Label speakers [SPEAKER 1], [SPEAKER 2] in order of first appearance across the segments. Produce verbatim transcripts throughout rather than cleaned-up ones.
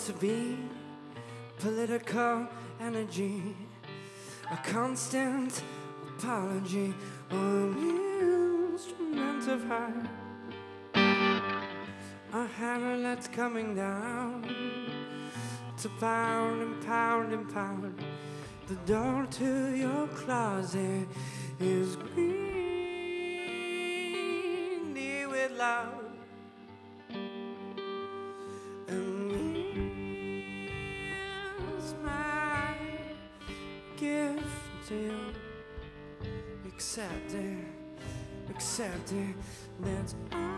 [SPEAKER 1] to be political energy, a constant apology, or an instrument of high, a hammer that's coming down to pound and pound and pound. The door to your closet is greedy with love, and here's my gift to you. Accept it, accept it, that's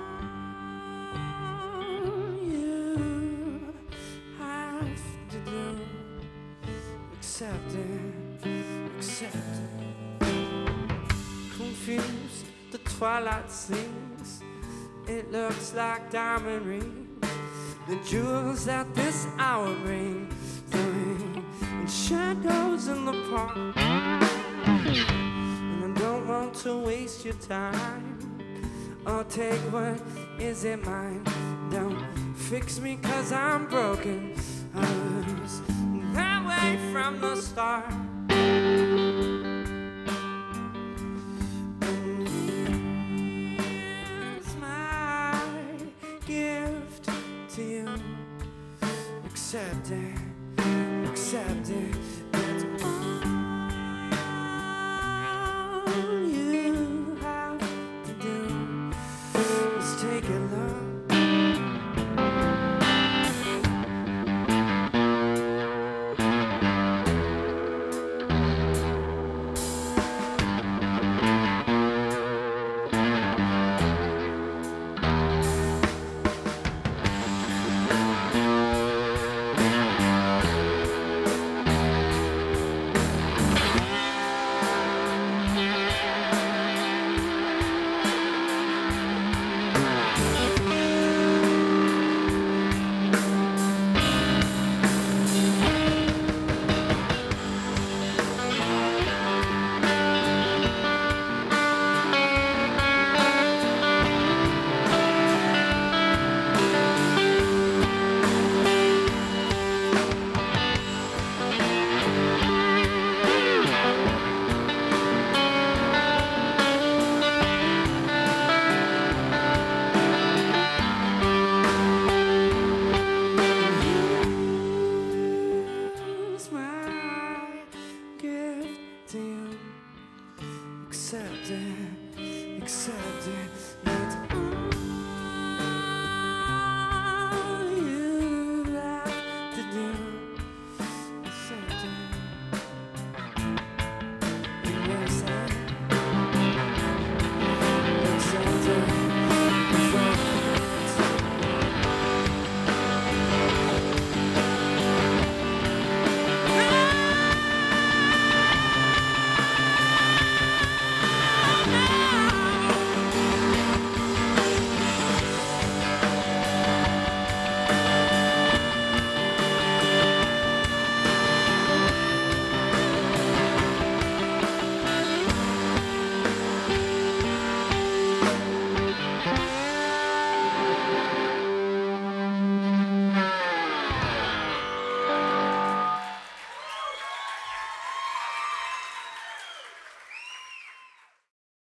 [SPEAKER 1] all you have to do. Accept it, accept it. Confused, the twilight sings. It looks like diamond rings, the jewels that this hour brings, throwing in shadows in the park. And I don't want to waste your time or take what isn't mine. Don't fix me 'cause I'm broken. I was that way from the start. And here's my gift to you. Accept it, accept it. That's all you have to do. Let's take it, love. Accept it, accept it, that's all.